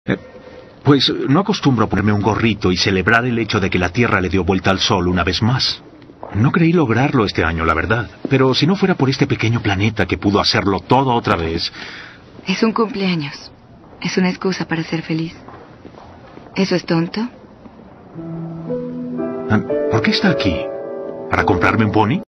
Eh, pues no acostumbro a ponerme un gorrito y celebrar el hecho de que la Tierra le dio vuelta al Sol una vez más. No creí lograrlo este año, la verdad. Pero si no fuera por este pequeño planeta que pudo hacerlo todo otra vez... Es un cumpleaños. Es una excusa para ser feliz. ¿Eso es tonto? ¿Por qué está aquí? ¿Para comprarme un pony?